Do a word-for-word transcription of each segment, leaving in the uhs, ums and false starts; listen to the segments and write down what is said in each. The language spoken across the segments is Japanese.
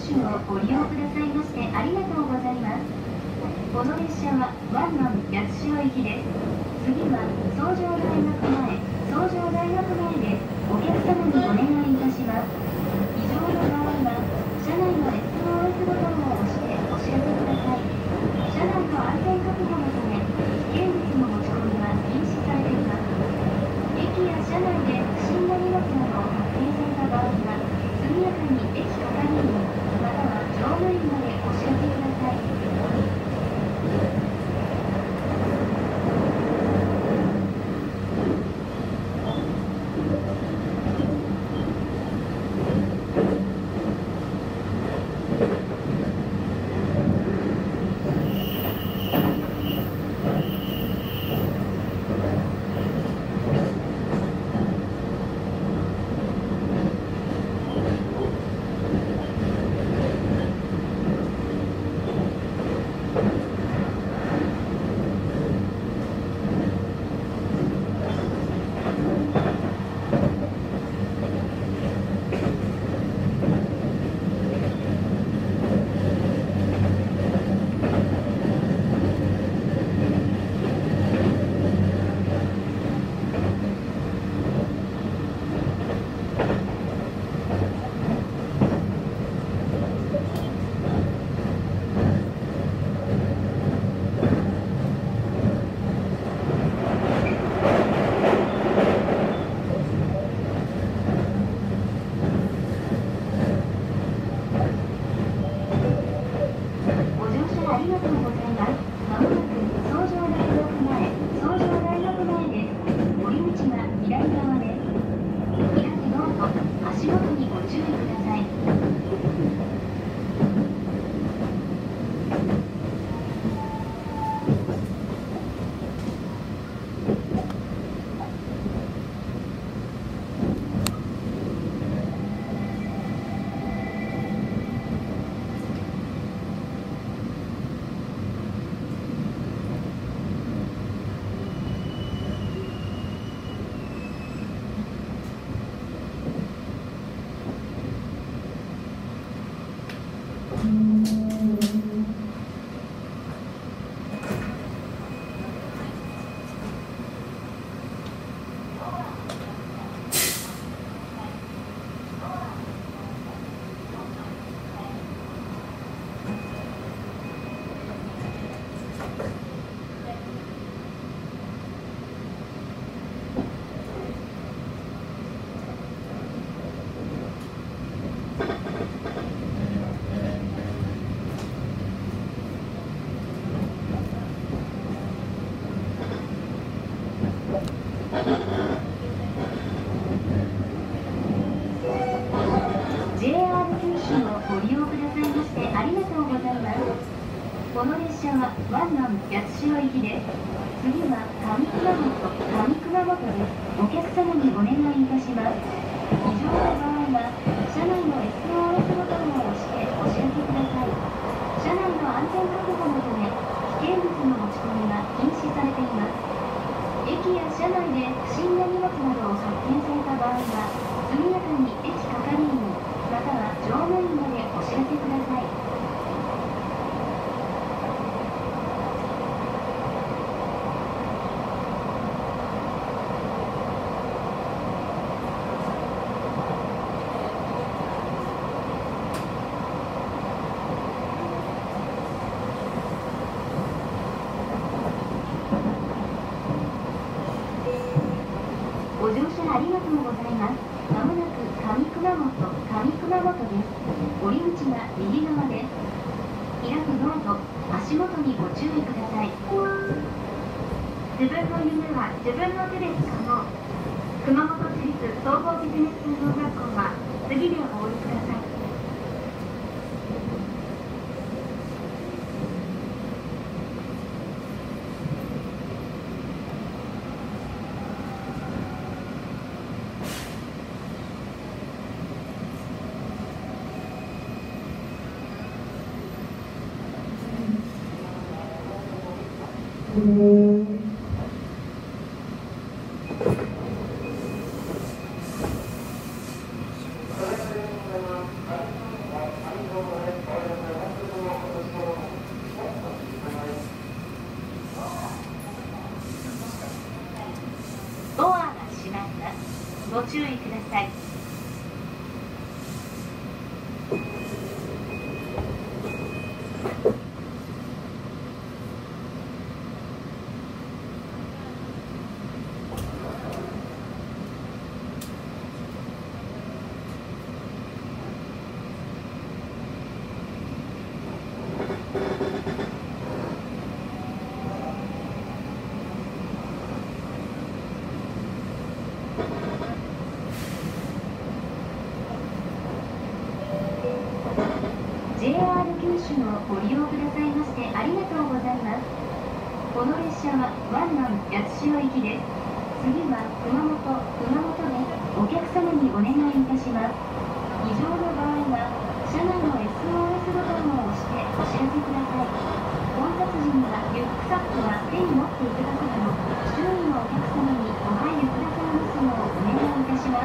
手をご利用くださいましてありがとうございます。この列車はワンマン八代行きです。次は崇城大学前、崇城大学前でお客様にお願いいたします。異常の場合は車内の エスオーエス ボタンを押してお知らせください。車内の安全確保のため危険物の持ち込みは禁止されています。駅や車内で不審な荷物などを発見された場合は速やかに駅係員または乗務員までお知らせください。この列車はワンマン八代行きです。次は上熊本、上熊本です。お客様にお願いいたします。異常な場合は車内の エスオーエス ボタンを押してお知らせください。車内の安全確保のため危険物の持ち込みは禁止されています。駅や車内で不審な荷物などを発見された場合は速やかに駅係員または乗務員までお知らせください。ご乗車ありがとうございます。まもなく上熊本、上熊本です。降り口は右側です。開くドアと足元にご注意ください。自分の夢は自分の手で掴もう。熊本市立総合ビジネス専門学校は次でお降りください。 ありがとうございます。 ます。ご注意ください。ジェイアール 九州をご利用くださいましてありがとうございます。この列車はワンナン八潮行きです。次は熊本、熊本でお客様にお願いいたします。異常の場合は車内の エスオーエス ボタンを押してお知らせください。混雑時にはリュックサックは手に持っていただくなど周囲のお客様にご配慮くださいますようお願いいたします。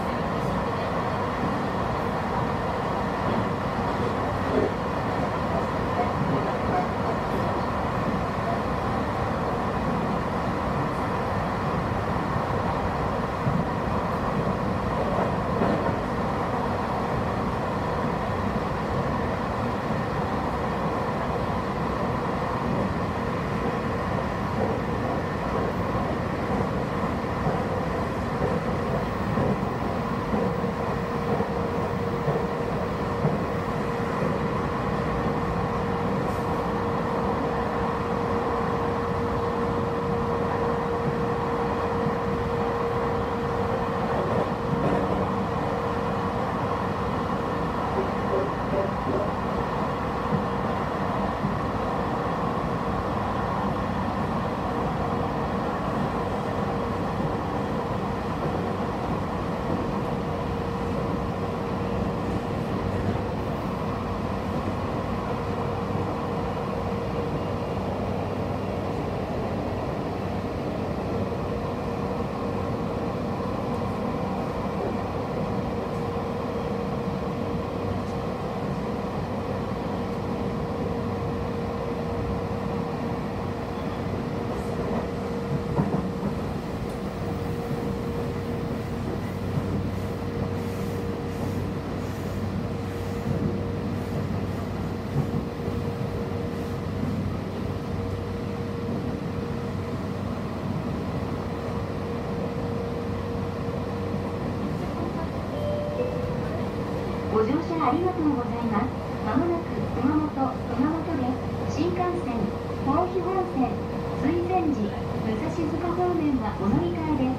ご乗車ありがとうございます。まもなく熊本、熊本で新幹線、豊肥本線、水前寺、武蔵塚方面はお乗り換えです。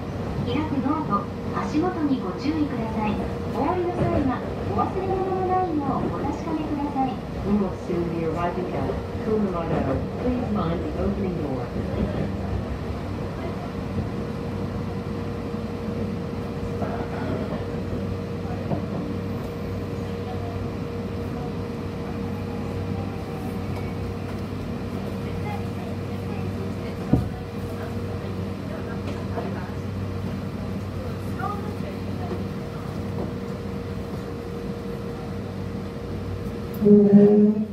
開くドアと足元にご注意ください。お降りの際はお忘れ物のないようお確かめください。 We will soon be arriving at Kumamoto. Please mind the opening door. Mm-hmm.